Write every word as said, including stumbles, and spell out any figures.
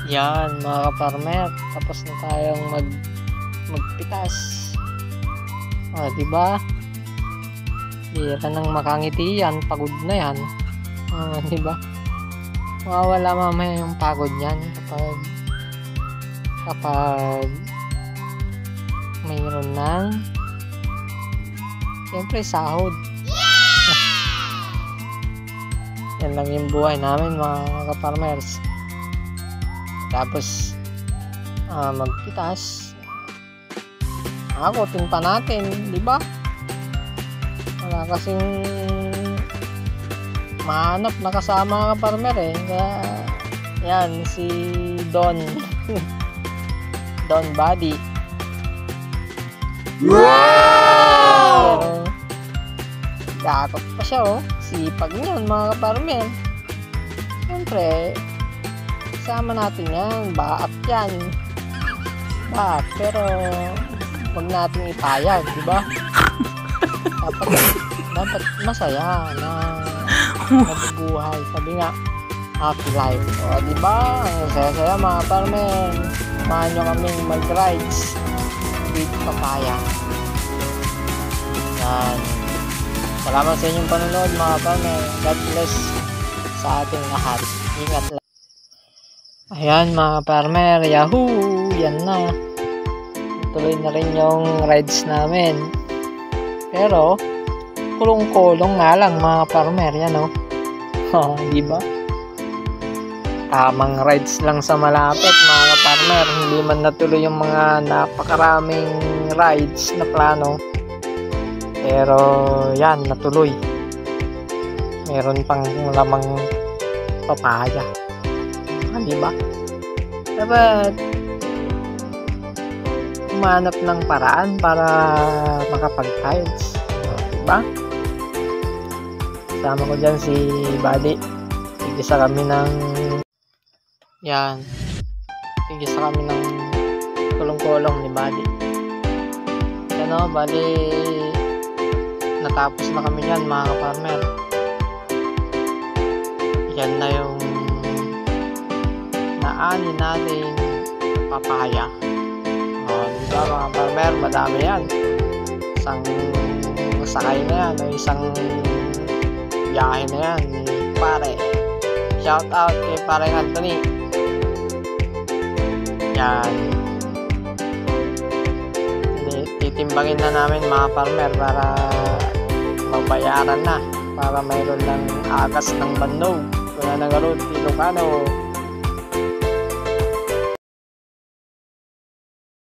Yan mga kaparmer, tapos na tayong mag magpitas. Ah, di ba? Bira nang makangiti yan, pagod na yan. Ah, di ba? Mawawala mamaya yung pagod niyan kapag kapag mayroon ng siyempre sahod. Yan lang yung buhay namin mga kaparmers. Tapos uh, magpitas, akutin pa natin, di ba? Wala kasing mahanap na kasama ka farmer eh. Kaya yan si Don Don Buddy. Wow! Gakot pa siya oh. Sipag niyan mga ka-farmer. Siyempre kasama natin yan, baat yan, baat, pero huwag natin ipayag, di ba? Dapat, dapat masaya na mabubuhay. Sabi nga, happy life. O, di ba? Ang saya-saya mga farmer. Samahan nyo kaming mag-rides with papaya. Yan. Salamat sa inyong panonood mga farmer. God bless sa ating lahat. Ingat lang. Ayan mga farmer, yahoo! Yan na. Tuloy na rin yung rides namin. Pero, kulong-kulong nga lang mga farmer. Yan o. Oh. Diba? Tamang rides lang sa malapit mga farmer. Hindi man natuloy yung mga napakaraming rides na plano. Pero, yan, natuloy. Meron pang lamang papaya. Diba? Dapat umanap ng paraan para makapag-rides. Diba? Kasama ko dyan si Buddy. Tigisa kami ng yan. Tigisa kami ng kulong-kulong ni Buddy. Yan o, Buddy. Natapos na kami dyan mga ka-farmer. Yan na yung ani natin papaya. O, diba mga farmer, madami yan. Isang sakay na yan, o isang biyahe na yan ni pare. Shout out kay pareng Anthony. Yan. Titimbangin na namin mga farmer para mabayaran na, para mayroon ng agas ng Bandog. Kung na nag-road Ilocano